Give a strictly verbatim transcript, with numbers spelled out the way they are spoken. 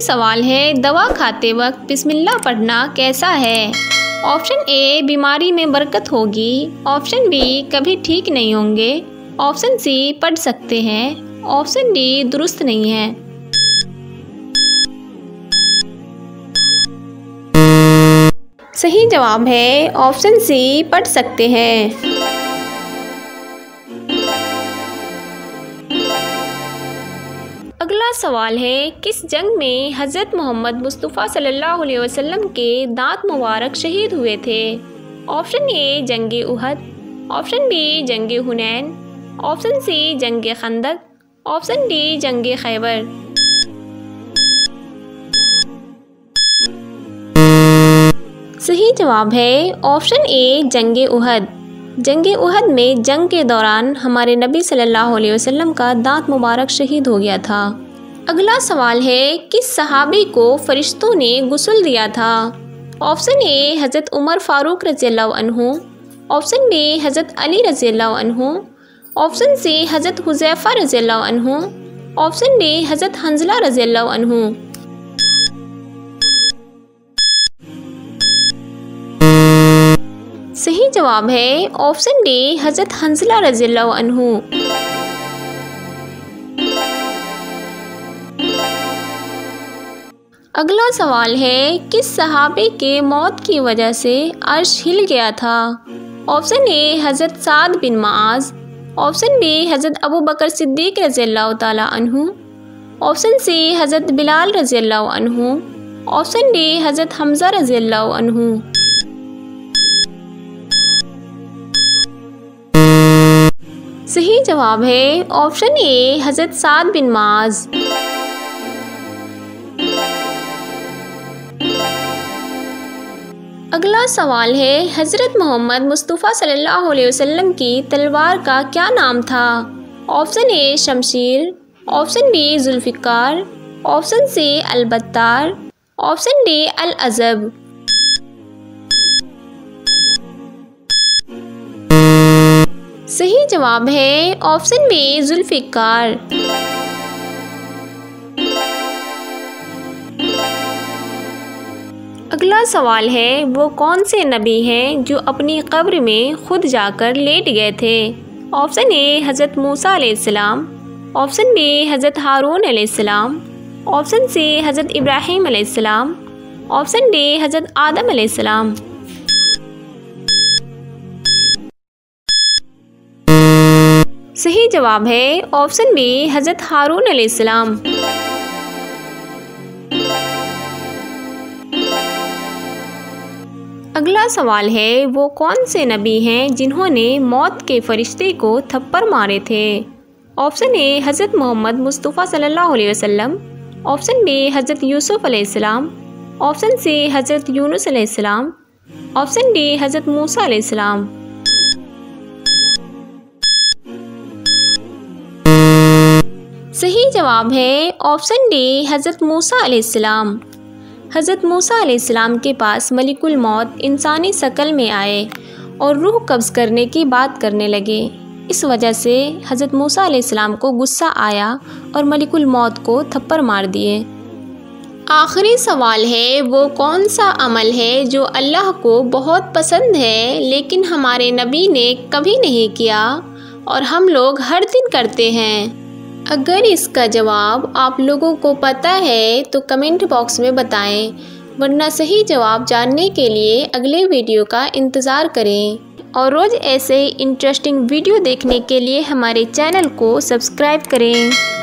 सवाल है, दवा खाते वक्त बिस्मिल्लाह पढ़ना कैसा है? ऑप्शन ए, बीमारी में बरकत होगी। ऑप्शन बी, कभी ठीक नहीं होंगे। ऑप्शन सी, पढ़ सकते हैं। ऑप्शन डी, दुरुस्त नहीं है। सही जवाब है ऑप्शन सी, पढ़ सकते हैं। अगला सवाल है, किस जंग में हज़रत मोहम्मद मुस्तफ़ा सल्लल्लाहु अलैहि वसल्लम के दांत मुबारक शहीद हुए थे? ऑप्शन ए, जंग उहद। ऑप्शन बी, जंग हुनैन। ऑप्शन सी, जंग खंदक। ऑप्शन डी, जंग खैबर। सही जवाब है ऑप्शन ए, जंग उहद। जंग उहद में जंग के दौरान हमारे नबी सल्लल्लाहु अलैहि वसल्लम का दांत मुबारक शहीद हो गया था। अगला सवाल है, किस सहाबी को फरिश्तों ने गुस्ल दिया था? ऑप्शन ए, हज़रत उमर फ़ारूक रज़ियल्लाहु अन्हु। ऑप्शन बी, हज़रत अली रज़ियल्लाहु अन्हु। ऑप्शन सी, हज़रत हुज़ैफ़ा रज़ियल्लाहु अन्हु। ऑप्शन डी, हज़रत हंज़ला रज़ियल्लाहु अन्हु। सही जवाब है ऑप्शन डी, हज़रत हंज़ला रज़ियल्लाहु अन्हु। अगला सवाल है, किस सहाबी के मौत की वजह से अर्श हिल गया था? ऑप्शन ए, हज़रत साद बिन मुआज़। ऑप्शन बी, हज़रत अबू बकर सिद्दीक़ रज़ियल्लाहु ताला अन्हु। ऑप्शन सी, हज़रत बिलाल रज़ियल्लाहु अन्हु। ऑप्शन डी, हज़रत हमज़ा रज़ियल्लाहु अन्हु। सही जवाब है ऑप्शन ए, हज़रत साद बिन मुआज़। अगला सवाल है, हज़रत मोहम्मद मुस्तफ़ा सल्लल्लाहु अलैहि वसल्लम की तलवार का क्या नाम था? ऑप्शन ए, शमशीर। ऑप्शन बी, जुल्फ़िकार। ऑप्शन सी, अल-बत्तार। ऑप्शन डी, अल-अज़ब। सही जवाब है ऑप्शन बी, जुल्फ़िकार। अगला सवाल है, वो कौन से नबी हैं जो अपनी कब्र में खुद जाकर लेट गए थे? ऑप्शन ए, हज़रत मूसा अलैहिस्सलाम। ऑप्शन बी, हज़रत हारून अलैहिस्सलाम। ऑप्शन सी, हज़रत इब्राहीम अलैहिस्सलाम। ऑप्शन डी, हज़रत आदम अलैहिस्सलाम। सही जवाब है ऑप्शन बी, हज़रत हारून अलैहिस्सलाम। अगला सवाल है, वो कौन से नबी हैं जिन्होंने मौत के फरिश्ते को थप्पड़ मारे थे? ऑप्शन ए, हज़रत मोहम्मद मुस्तफ़ा सल्लल्लाहु अलैहि वसल्लम। ऑप्शन बी, हज़रत यूसुफ अलैहिस्सलाम। ऑप्शन सी, हज़रत यूनुस अलैहिस्सलाम। ऑप्शन डी, हज़रत मूसा अलैहिस्सलाम। सही जवाब है ऑप्शन डी, हज़रत मूसा अलैहिस्सलाम। हज़रत मूसा अलैहिस्सलाम के पास मलिकुल मौत इंसानी शक्ल में आए और रूह कब्ज़ करने की बात करने लगे। इस वजह से हज़रत मूसा अलैहिस्सलाम को गुस्सा आया और मलिकुल मौत को थप्पड़ मार दिए। आखिरी सवाल है, वो कौन सा अमल है जो अल्लाह को बहुत पसंद है लेकिन हमारे नबी ने कभी नहीं किया और हम लोग हर दिन करते हैं? अगर इसका जवाब आप लोगों को पता है तो कमेंट बॉक्स में बताएं, वरना सही जवाब जानने के लिए अगले वीडियो का इंतज़ार करें। और रोज़ ऐसे इंटरेस्टिंग वीडियो देखने के लिए हमारे चैनल को सब्सक्राइब करें।